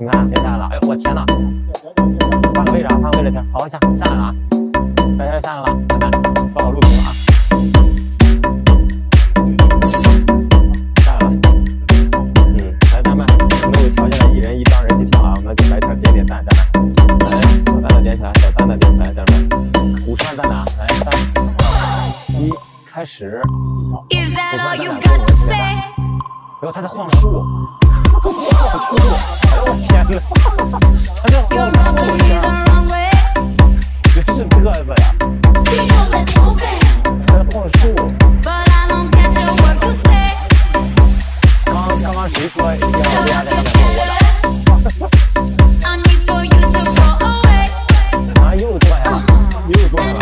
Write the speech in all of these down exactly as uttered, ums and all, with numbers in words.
你看别下来了，哎呦我天哪！换个位置啊，换个位置停，好下下来了啊，大家下来了，来帮我录屏啊。下来了，嗯，来咱们没有条件的一人一张人气票啊，我们给白条点点赞，咱们来小单的点起来，小单的点起来，咱们五十万赞打，来三一开始。五十万赞打给我们点赞。然后他在晃树。晃树！哎呦我天哪！他在晃树呀！真是嘚瑟呀！他在晃树。刚刚刚谁说要不要在上面做我的？啊又坐下了，又坐下了。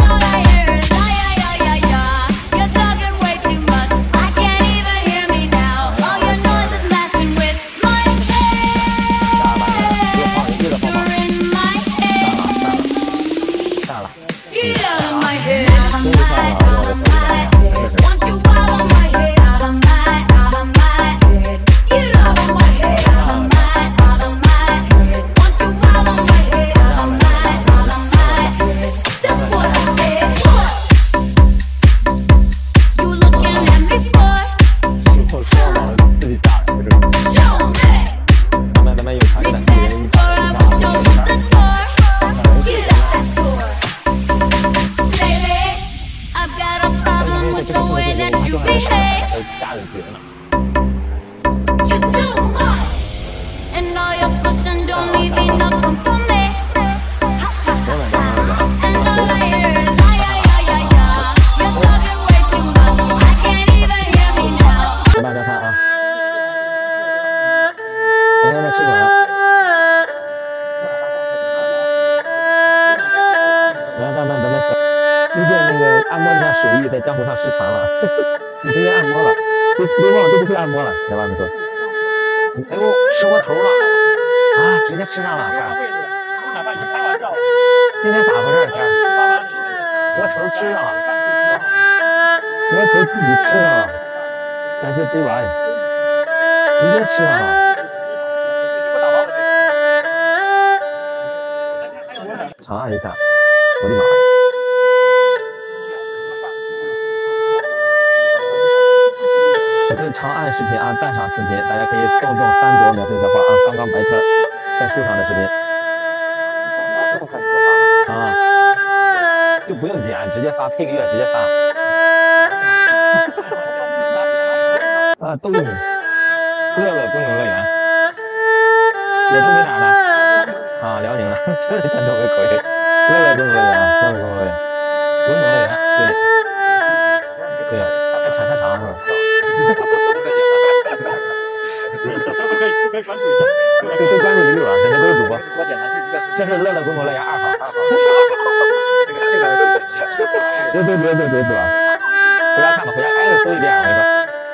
家人绝了。慢点看啊，我现在吃管。来，咱们咱们小最近那个按摩这项手艺在江湖上失传了，你直接按摩了。都都忘了都不会按摩了，在外面说。哎呦，吃窝头了啊！直接吃上了，这儿。今天咋回事？这儿窝头吃上了，窝头自己吃上了，感谢 J Y， 直接吃上了。长按一下，我的妈呀！这是长按视频啊，赞赏视频，大家可以动动三朵免费的花啊！刚刚白天在树上的视频啊，就不用剪，直接发，配个乐直接发啊！都给你，乐乐公主乐园，也东北哪的啊？辽宁的，就是像东北口音。乐乐公主乐园啊，乐乐公主乐园，公主乐园，对，对呀，太长太长了是吧？都关注一下，都关注一溜啊！这些都是主播。这是乐乐公主乐园二号，二号。这个这个。对对对对对对吧？回家看吧，回家挨着搜一遍，我跟你说。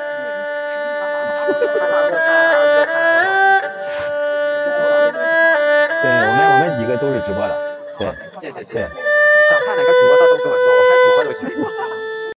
对，我们我们几个都是直播的。对，谢谢谢谢。想看哪个主播到时候跟我说，我开主播就行。